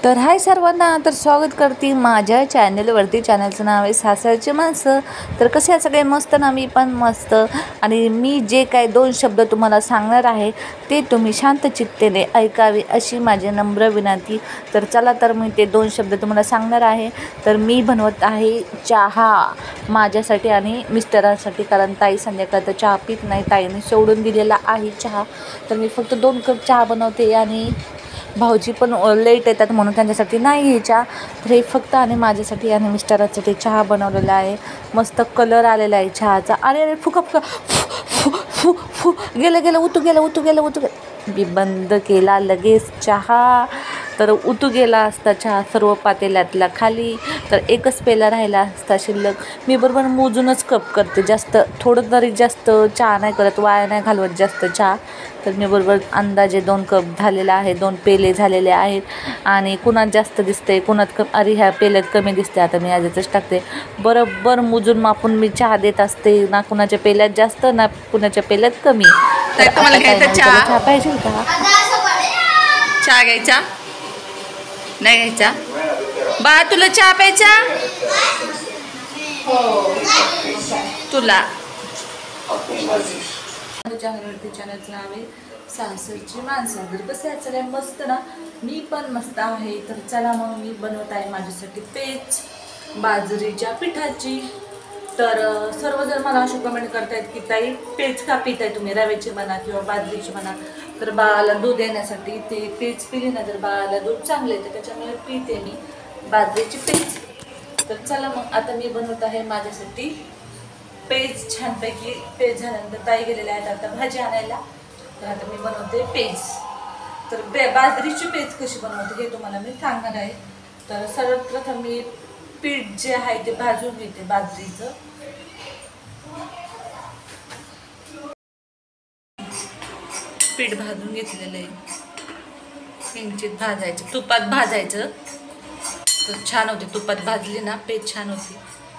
तर हाय सर्वांना, तर स्वागत करते माझ्या चॅनलवरती. चॅनलचं नाव आहे सासरची माणसं. तर कसे सगळे मस्त ना, मी पण मस्त. आणि मी जे काय 2 शब्द तुम्हाला सांगणार आहे ते तुम्ही शांत चित्तेने ऐकावे अशी माझी नम्र विनंती. तर चला, तर मी ते 2 शब्द तुम्हाला सांगणार आहे. तर मी बनवत आहे चहा माझ्यासाठी आणि मिस्टरांसाठी, कारण ताई संध्याकाळचा चहा पीत नाही, ताईने सोडून दिलेला आहे चहा. तर मी फक्त 2 कप चहा बनवते आणि भाऊजी पण लेट येतात म्हणून त्यांच्यासाठी नाही हे चहा. तर हे फक्त आणि माझ्यासाठी आणि मिस्टरांसाठी चहा बनवलेला आहे. मस्त कलर आलेला आहे चहाचा. अरे अरे, फुका फुका, फु फु फु फु गेलं उतू गेलं. मी बंद केला लगेच चहा. तर उतू गेला असता चहा सर्व पातेल्यातला खाली. तर एकच पेला राहिला असता शिल्लक. मी बरोबर मोजूनच कप करते, जास्त थोडं तरी जास्त चहा नाही करत, वाया नाही घालवत जास्त चहा. तर मी बरोबर अंदाजे 2 कप झालेला आहे, 2 पेले झालेले आहेत. आणि कुणात जास्त दिसते, कुणात अरे ह्या पेल्यात कमी दिसते, आता मी आजच टाकते. बरोबर मोजून मापून मी चहा देत असते, ना कुणाच्या पेल्यात जास्त ना कुणाच्या पेल्यात कमी. तर तुम्हाला घ्यायचा चहा पाहिजे का? चहा घ्यायचा नाही घ्यायचा? बा तुला चहा प्यायचा? तुला चॅनलचं नाव आहे सासरची माणसं. तर कसं आहे सगळ्या मस्त ना, मी पण मस्त आहे. तर चला मग मी बनवत आहे माझ्यासाठी पेज बाजरीच्या पिठाची. तर सर्वजण मला असे कमेंट करतायत की ताई पेज का पिताय तुम्ही, रव्याची म्हणा किंवा बाजरीची म्हणा. तर बाळाला दूध येण्यासाठी ते पेज पिली ना, तर बाळाला दूध चांगलं येतं, त्याच्यामुळे पिते मी बाजरीची पेज. तर चला मग आता मी बनवत आहे माझ्यासाठी पेज. छानपैकी पेज झाल्यानंतर ताई गेलेल्या आहेत आता भाजी आणायला. तर आता मी बनवते पेज. तर बाजरीची पेज कशी बनवते हे तुम्हाला मी सांगणार आहे. तर सर्वप्रथम मी पीठ जे आहे ते भाजून घेते बाजरीचं. पीठ भाजून घेतलेलं आहे, किंचित भाजायचं, तुपात भाजायचं. तर छान होते, तुपात भाजली ना पेज छान होती.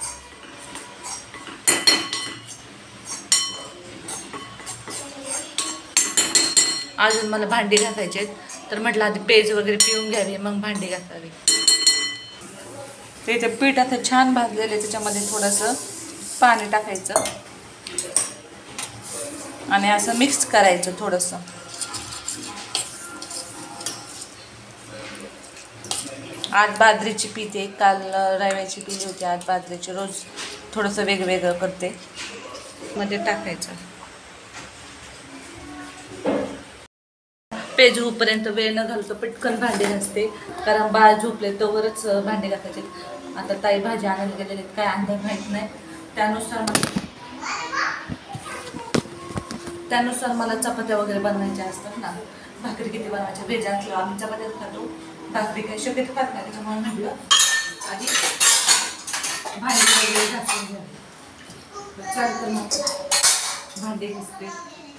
अजून मला भांडी घासायची आहेत, तर म्हटलं आधी पेज वगैरे पिऊन घ्यावी मग भांडी घासावी. ते पीठ आता छान भाजलेलं आहे, त्याच्यामध्ये थोडंसं पाणी टाकायचं आणि असं मिक्स करायचं थोडंसं. आज बाजरीची पिते, काल रव्याची पिली होती, आज बाजरीची. रोज थोडंसं वेगवेगळं करते. मध्ये टाकायचं. पेज होईपर्यंत वेळ न घालतो पटकन भांडी घासते, कारण बाळ झोपले तोवरच भांडी घासायचे. आता ताई भाजी आणायला गेलेले, काय अंदाज माहीत नाही. त्यानुसार मला चपात्या वगैरे बनवायच्या असतात ना, भाकरी किती बनवायच्या. व्हेज असलं आम्ही चपात्याच खातो, भाकरी काही शक्यतो खात नाही. त्याच्यामुळे म्हटलं आधी भांडी वगैरे घासून घ्या. चालतं मग भांडी घासते.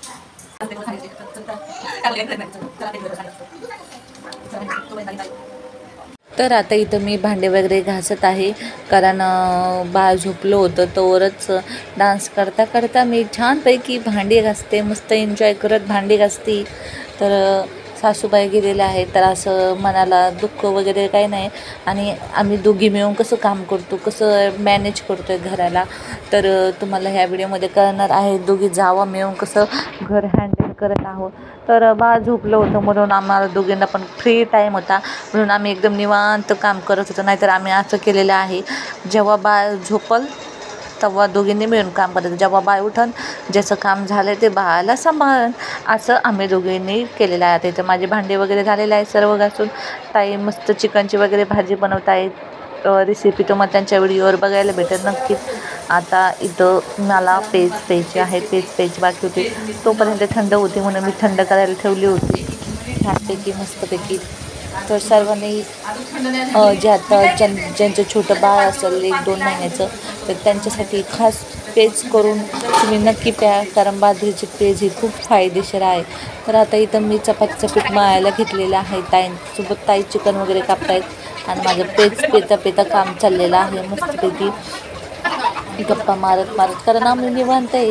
तर आता इथं मी भांडे वगैरे घासत आहे, कारण बाळ झोपलं होतं तोवरच डान्स करता करता मी छानपैकी भांडी घासते, मस्त एन्जॉय करत भांडी घासते. तर सासूबाई गेलेल्या आहेत, तर असं मनाला दुःख वगैरे काही नाही. आणि आम्ही दोघी मिळून कसं काम करतो, कसं मॅनेज करतो आहे घराला, तर तुम्हाला ह्या व्हिडिओमध्ये कळणार आहे. दोघी जावा मिळून कसं घर हँडल करत आहोत. तर बाळ झोपलं होतं म्हणून आम्हाला दोघींना पण फ्री टाईम होता, म्हणून आम्ही एकदम निवांत काम करत होतो. नाहीतर आम्ही असं केलेलं आहे, जेव्हा बाळ झोपल तेव्हा दोघींनी मिळून काम करायचं, जेव्हा बाळ उठन ज्याचं काम झालं ते बाळाला सांभाळन, असं आम्ही दोघींनी केलेलं आहे. इथं माझे भांडे वगैरे झालेले आहे सर्व घासून. ताई मस्त चिकनची वगैरे भाजी बनवत आहेत. रेसिपी तुम्हाला त्यांच्या व्हिडिओवर बघायला भेटेल नक्कीच. आता इथं मला पेज प्यायची आहे, पेज प्यायची बाकी होती, तोपर्यंत थंड होती म्हणून मी थंड करायला ठेवली होती छानपैकी मस्तपैकी. तर सर्वांनी जे आता ज्यांचं छोटं बाळ असेल 1-2 महिन्याचं, तर त्यांच्यासाठी खास पेज करून तुम्ही नक्की प्या, कारण बाजरीची पेज ही खूप फायदेशीर आहे. तर आता इथं मी चपातीचं पीठ मळायला घेतलेलं आहे. ताईंसोबत ताई चिकन वगैरे कापतायत आणि माझं पेज पेता काम चाललेलं आहे मस्तपैकी. गप्पा मारत, कारण आम्ही निवांत आहे,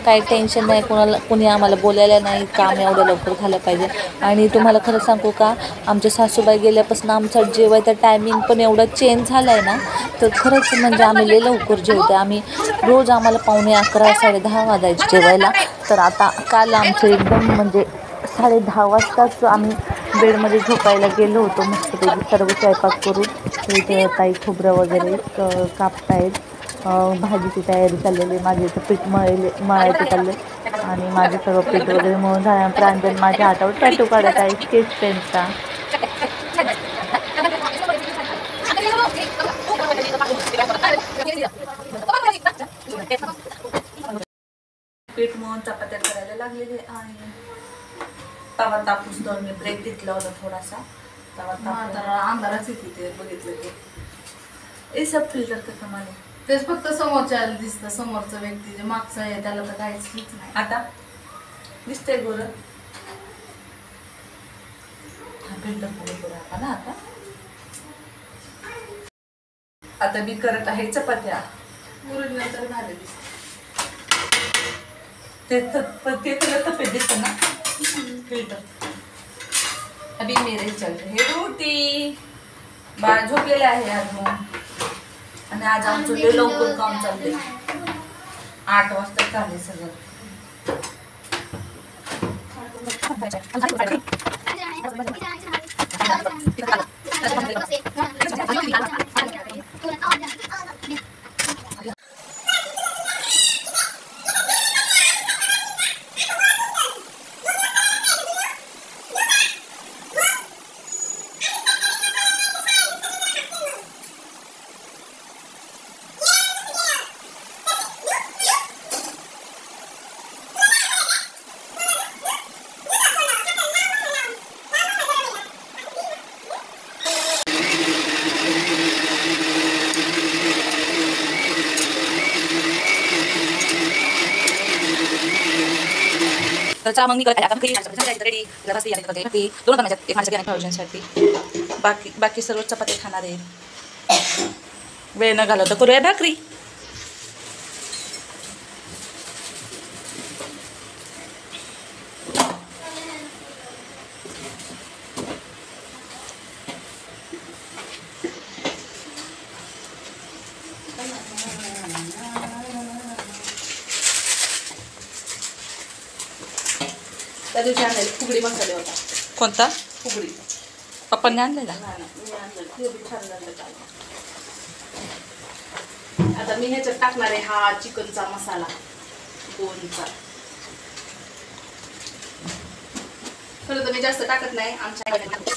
काही टेन्शन नाही, कोणी आम्हाला बोलायला नाही, काम एवढं लवकर झालं पाहिजे. आणि तुम्हाला खरं सांगू का, आमच्या सासूबाई गेल्यापासून आमचा जेवायचा टायमिंग पण एवढा चेंज झाला आहे ना, तर खरंच म्हणजे आम्ही लई लवकर जेवतो. आम्ही रोज आम्हाला 11:15 10:30 वाजायचे जेवायला. तर आता काल आमचं एकदम म्हणजे 10:30 वाजताच आम्ही बेडमध्ये झोपायला गेलो होतो. मस्तपैकी सर्व स्वयंपाक करून इथे ताई खोबरं वगैरे कापतायत. भाजीची तयारी चाललेली आहे. माझे इथं पीठ मळायचं चाललं आहे आणि माझं सगळं पीठ वगैरे मळून झालं. प्रांजल माझ्या हातावर टॅटू काढत आहे स्केच पेनचा. पीठ मळून चपात्या करायला लागलेले आणि तवा तापूस दोन मी ब्रेक घेतला होता थोडासा. तवा अंधाराच येते ते बघितलं की हे सब फिल्टर का कमाल आहे. तेच फक्त समोरच्याला दिसतं, समोरचं व्यक्ती जे मागचं आहे त्याला तर काहीच नाही. आता दिसतंय गोरं. हा फिल्टर पुढे आता ना. आता मी करत आहे चपात्या. नंतर झाले दिसत ते तुला तपेत दिसतं ना फिल्टर. अभी मेरे चल रहे रोटी. बाळ झोपलेले आहे अजून आणि आज आमचं लय लवकर काम चाललंय. 8 वाजता चालले सगळं. तर मग मी करत आहे रेडी. दोन बनवायच्यात, एक माझ्यासाठी आणि भाऊजींसाठी. बाकी सर्व चपाती खाणार आहे. वेळ न घालवता करूया भाकरी. त्या दिवशी आणलेला फुगडी मसाले होता. कोणता? फुगडी पप्पांनी आणलेला. मी आणलं, ते बी छान झालं त्याला. आता मी ह्याच्यात टाकणार आहे हा चिकनचा मसाला गोनचा. खरं तर मी जास्त टाकत नाही आमच्या.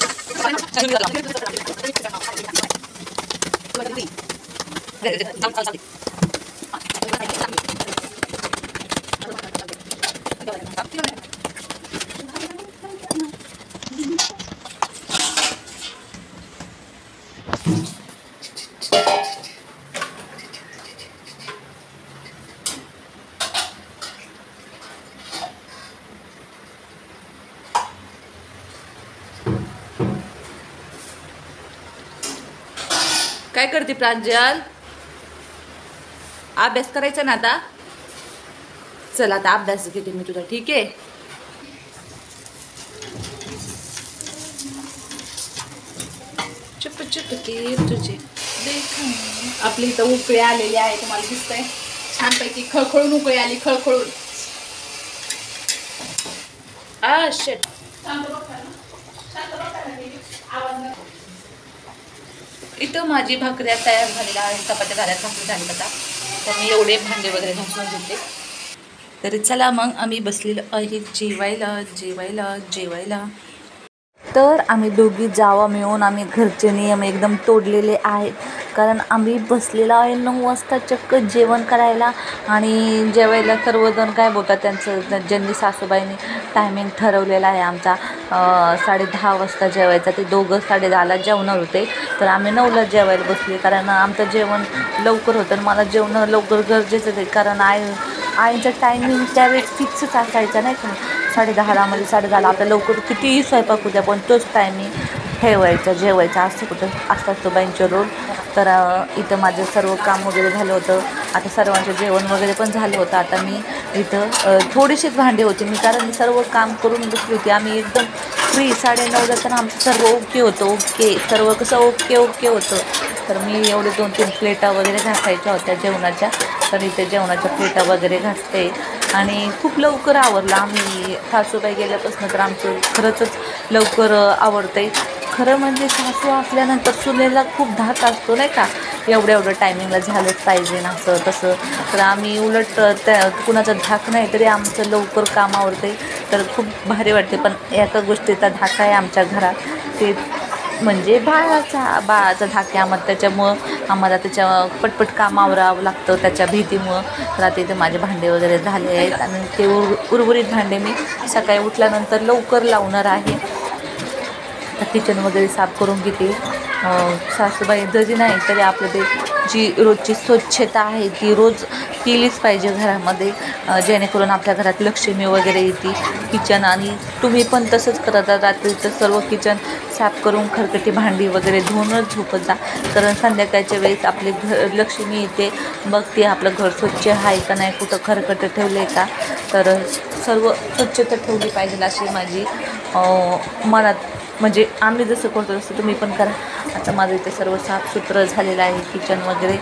काय करते प्रांजल? अभ्यास करायचा ना आता. चल आता अभ्यास घेते मी तुझा, ठीक आहे? चुप चुप के तुझे देखा. आपली इथं उकळी आलेली आहे, तुम्हाला दिसतंय छानपैकी खळखळून उकळी आली, खळखळून. शिट. इथं माझी भाकऱ्या तयार झालेल्या आहेत, चपात्या झाल्या, भाकरी झाली. आता तर मी एवढे भांडे वगैरे घासून घेते. तरी चला मग आम्ही बसलेलो आहे जेवायला. तर आम्ही दोघी जावा मिळून आम्ही घरचे नियम एकदम तोडलेले आहेत. कारण आम्ही बसलेलो आहे 9 वाजता चक्क जेवण करायला. आणि जेवायला सर्वजण काय बोलतात, त्यांचं ज्यांनी सासूबाईंनी टायमिंग ठरवलेला आहे आमचा 10:30 वाजता जेवायचा. ते दोघं 10:30ला जेवणार होते, तर आम्ही 9ला जेवायला बसले. कारण आमचं जेवण लवकर होतं आणि मला जेवण लवकर गरजेचं आहे. कारण आईचं टायमिंग त्यावेळेस फिक्सच असायचं नाही का, 10:30ला. म्हणजे 10:30ला आपल्या लवकर कितीही स्वयंपाक होत्या, पण तोच टायमिंग ठेवायचा जेवायचा. असं कुठं असतात तो बाईंचे रोल. तर इथं माझं सर्व काम वगैरे झालं होतं. आता सर्वांचं जेवण वगैरे पण झालं होतं. आता मी इथं थोडीशीच भांडी होती मी, कारण मी सर्व काम करून बसली होती. आम्ही एकदम फ्री 9:30 तर आमचं सर्व ओके होतं. ओके सर्व कसं ओके होतं. तर मी एवढे 2-3 प्लेटा वगैरे घासायच्या होत्या जेवणाच्या. तर इथे जेवणाच्या प्लेटा वगैरे घासते आणि खूप लवकर आवरलं. आम्ही सासूबाई गेल्यापासून तर आमचं खरंच लवकर आवडतं. खरं म्हणजे सासू असल्यानंतर सुनेला खूप धाक असतो नाही का, एवढं टायमिंगला झालंच पाहिजे ना असं तसं. तर आम्ही उलट त्या कुणाचा धाक नाही तरी आमचं लवकर काम आवडते. तर खूप भारी वाटते. पण एका गोष्टीचा धाक आहे आमच्या घरात, ते म्हणजे बाळाचा धाक आहे आम्हाला. त्याच्यामुळं आम्हाला त्याच्या पटपट काम आवरावं लागतं त्याच्या भीतीमुळं. तर आता इथे माझे भांडे वगैरे झाले आहेत आणि ते उर्वरित भांडे मी सकाळी उठल्यानंतर लवकर लावणार आहे. किचन वगैरे साफ करून घेते. सासूबाई जरी नाही तरी आपलं ते जी रोजची स्वच्छता आहे ती रोज केलीच पाहिजे घरामध्ये, जेणेकरून आपल्या घरात लक्ष्मी वगैरे येते. किचन आणि तुम्ही पण तसंच करत रात्रीचं सर्व किचन साफ करून खरकटी भांडी वगैरे धुवूनच झोपत जा. कारण संध्याकाळच्या वेळेस आपले लक्ष्मी येते, मग ते आपलं घर स्वच्छ आहे का नाही, कुठं खरकटं ठेवलं आहे का, तर सर्व स्वच्छता ठेवली पाहिजे अशी माझी मनात, म्हणजे आम्ही जसं करतो तसं तुम्ही पण करा. आता माझं इथे सर्व साफसुथरं झालेलं आहे किचन वगैरे.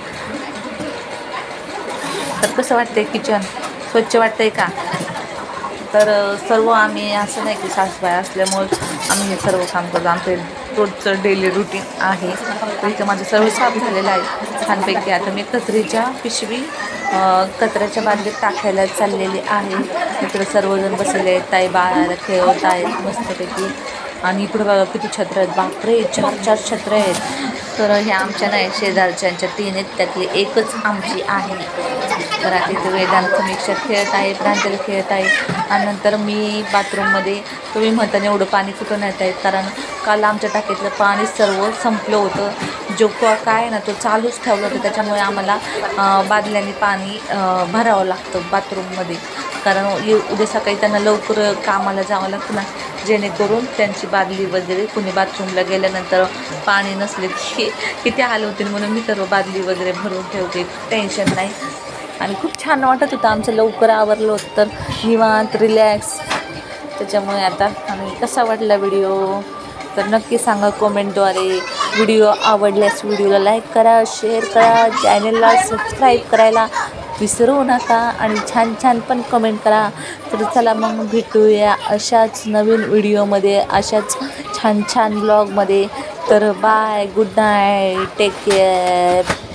तर कसं वाटतंय किचन, स्वच्छ वाटतंय का? तर सर्व आम्ही असं नाही की सासूबाई असल्यामुळं आम्ही हे सर्व काम करतो. आमचे रोजचं डेली रुटीन आहे. तर इथं माझं सर्व साफ झालेलं आहे छानपैकी. आता मी कचऱ्याच्या पिशवी कचऱ्याच्या बादलीत टाकायला चाललेली आहे. इकडे सर्वजण बसलेले आहेत, ताई बाळाला खेळवत आहेत मस्तपैकी. आणि इकडं बघा किती छत्र आहेत, बापरे 4 छत्र आहेत. तर ह्या आमच्या नाही, शेजारच्यांच्या 3 आहेत, त्यातली एकच आमची आहे. तर आता इथे वेदांत मिक्सर खेळत आहे, प्रांजल खेळत आहे. आणि नंतर मी बाथरूममध्ये, तुम्ही म्हणताना एवढं पाणी कुठं नेत आहेत, कारण काल आमच्या टाकीतलं पाणी सर्व संपलं होतं. जो काय ना तो चालूच ठेवलं होतं, त्याच्यामुळे आम्हाला बादल्याने पाणी भरावं लागतं बाथरूममध्ये. कारण उद्या सकाळी त्यांना लवकर कामाला जावं लागतं ना, जेणेकरून त्यांची बादली वगैरे कुणी बाथरूमला गेल्यानंतर पाणी नसले की किती हाल होतील. म्हणून मी सर्व बादली वगैरे भरून ठेवते, टेन्शन नाही. आणि खूप छान वाटत होतं, आमचं लवकर आवरलं होतं तर निवांत रिलॅक्स. त्याच्यामुळे आता आम्ही कसा वाटला व्हिडिओ तर नक्की सांगा कमेंटद्वारे. व्हिडिओ आवडल्यास व्हिडिओला लाईक करा, शेअर करा, चॅनलला सबस्क्राईब करायला विसरू नका आणि छान पण कमेंट करा. तर चला मग भेटूया अशाच नवीन व्हिडिओमध्ये, अशाच छान ब्लॉगमध्ये. तर bye, good night, take care.